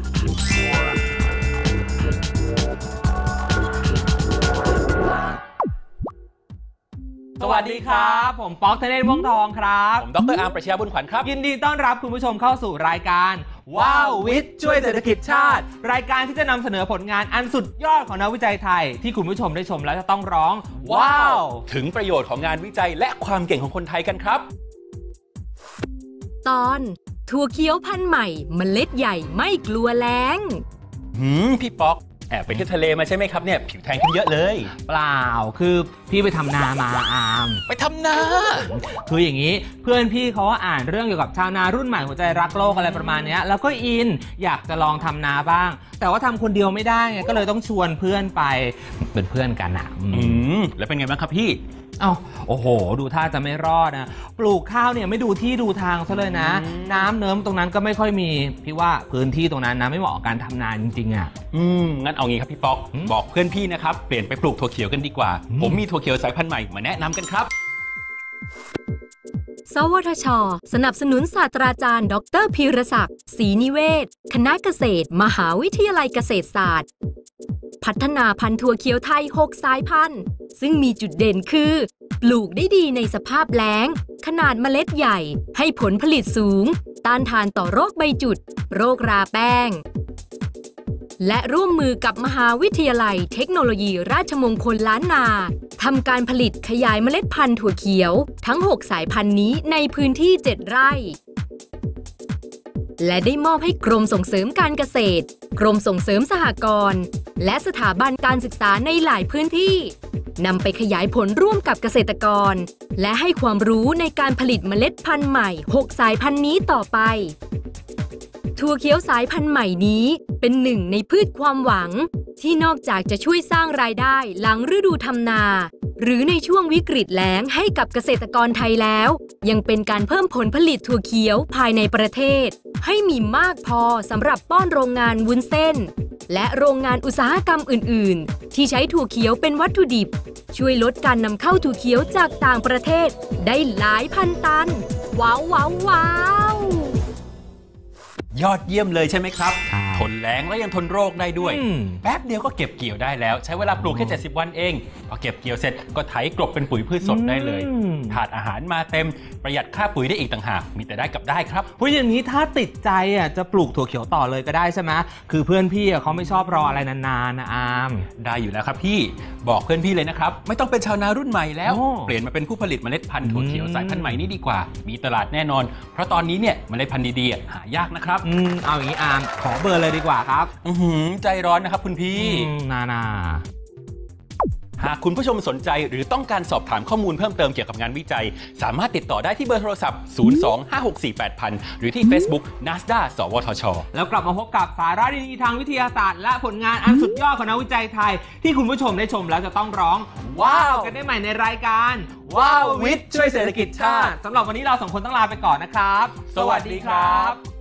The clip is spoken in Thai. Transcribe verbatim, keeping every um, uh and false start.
สวัสดีครับผมป๊อกธเนศ ม่วงทองครับผมดร.อาร์ม ปรัชญาบุญขวัญครับยินดีต้อนรับคุณผู้ชมเข้าสู่รายการว้าววิทย์ช่วยเศรษฐกิจชาติรายการที่จะนำเสนอผลงานอันสุดยอดของนักวิจัยไทยที่คุณผู้ชมได้ชมแล้วจะต้องร้องว้าวถึงประโยชน์ของงานวิจัยและความเก่งของคนไทยกันครับตอนถั่วเขียวพันธุ์ใหม่เมล็ดใหญ่ไม่กลัวแล้งหืมพี่ป๊อกแอบไปเที่ยวทะเลมาใช่ไหมครับเนี่ยผิวแทนขึ้นเยอะเลยเปล่าคือพี่ไปทำนามาอามไปทำนาคืออย่างนี้เพื่อนพี่เขาอ่านเรื่องเกี่ยวกับชาวนารุ่นใหม่หัวใจรักโลกอะไรประมาณนี้แล้วก็อินอยากจะลองทำนาบ้างแต่ว่าทำคนเดียวไม่ได้ไงก็เลยต้องชวนเพื่อนไปเป็นเพื่อนกันอ่ะอืมแล้วเป็นไงบ้างครับพี่เอ้าโอ้โหดูท่าจะไม่รอดนะปลูกข้าวเนี่ยไม่ดูที่ดูทางซะเลยนะน้ำเนิ้มตรงนั้นก็ไม่ค่อยมีพี่ว่าพื้นที่ตรงนั้นนะไม่เหมาะกับการทำนาจริงๆอ่ะอืมงั้นเอางี้ครับพี่ป๊อกบอกเพื่อนพี่นะครับเปลี่ยนไปปลูกถั่วเขียวกันดีกว่าผมมีถั่วเขียวสายพันธุ์ใหม่มาแนะนำกันครับสวทช.สนับสนุนศาสตราจารย์ดร.พีรศักดิ์ศรีนิเวศคณะเกษตรมหาวิทยาลัยเกษตรศาสตร์พัฒนาพันธุ์ถั่วเขียวไทยหกสายพันธุ์ซึ่งมีจุดเด่นคือปลูกได้ดีในสภาพแล้งขนาดเมล็ดใหญ่ให้ผลผลิตสูงต้านทานต่อโรคใบจุดโรคราแป้งและร่วมมือกับมหาวิทยาลัยเทคโนโลยีราชมงคลล้านนาทำการผลิตขยายเมล็ดพันธุ์ถั่วเขียวทั้งหกสายพันธุ์นี้ในพื้นที่เจ็ดไร่และได้มอบให้กรมส่งเสริมการเกษตรกรมส่งเสริมสหกรณ์และสถาบันการศึกษาในหลายพื้นที่นำไปขยายผลร่วมกับเกษตรกรและให้ความรู้ในการผลิตเมล็ดพันธุ์ใหม่หกสายพันธุ์นี้ต่อไปถั่วเขียวสายพันธุ์ใหม่นี้เป็นหนึ่งในพืชความหวังที่นอกจากจะช่วยสร้างรายได้หลังฤดูทำนาหรือในช่วงวิกฤตแล้งให้กับเกษตรกรไทยแล้วยังเป็นการเพิ่มผลผลิตถั่วเขียวภายในประเทศให้มีมากพอสำหรับป้อนโรงงานวุ้นเส้นและโรงงานอุตสาหกรรมอื่นๆที่ใช้ถั่วเขียวเป็นวัตถุดิบช่วยลดการนำเข้าถั่วเขียวจากต่างประเทศได้หลายพันตันว้าวว้าวว้าวยอดเยี่ยมเลยใช่ไหมครับทนแล้งและยังทนโรคได้ด้วยแป๊บเดียวก็เก็บเกี่ยวได้แล้วใช้เวลาปลูกแค่เจ็ดสิบวันเองพอเก็บเกี่ยวเสร็จก็ไถกลบเป็นปุ๋ยพืชสดได้เลยถาดอาหารมาเต็มประหยัดค่าปุ๋ยได้อีกต่างหากมีแต่ได้กับได้ครับเพราะอย่างนี้ถ้าติดใจอ่ะจะปลูกถั่วเขียวต่อเลยก็ได้ใช่ไหมคือเพื่อนพี่เขาไม่ชอบรออะไรนานๆนะอามได้อยู่แล้วครับพี่บอกเพื่อนพี่เลยนะครับไม่ต้องเป็นชาวนารุ่นใหม่แล้วเปลี่ยนมาเป็นผู้ผลิตเมล็ดพันธุ์ถั่วเขียวสายพันธุ์ใหม่นี้ดีกว่ามีตลาดแน่นอนเพราะตอนนี้เนี่ยเมล็ดพันธุ์ดีๆหายากนะครับอืมเอาอย่างนี้อามขอเบอร์เลยดีกว่าครับอือหือใจร้อนนะครับคุณพี่นานาหากคุณผู้ชมสนใจหรือต้องการสอบถามข้อมูลเพิ่มเติมเกี่ยวกับงานวิจัยสามารถติดต่อได้ที่เบอร์โทรศัพท์ศูนย์ สอง ห้า หก สี่ แปด ศูนย์ ศูนย์ หรือที่ Facebook นาสดา สวทช. แล้วกลับมาพบกับสาระดีๆทางวิทยาศาสตร์และผลงานอันสุดยอดของนักวิจัยไทยที่คุณผู้ชมได้ชมแล้วจะต้องร้องว้าวกันได้ใหม่ในรายการว้าววิทย์ช่วยเศรษฐกิจชาติสำหรับวันนี้เราสองคนต้องลาไปก่อนนะครับสวัสดีครับ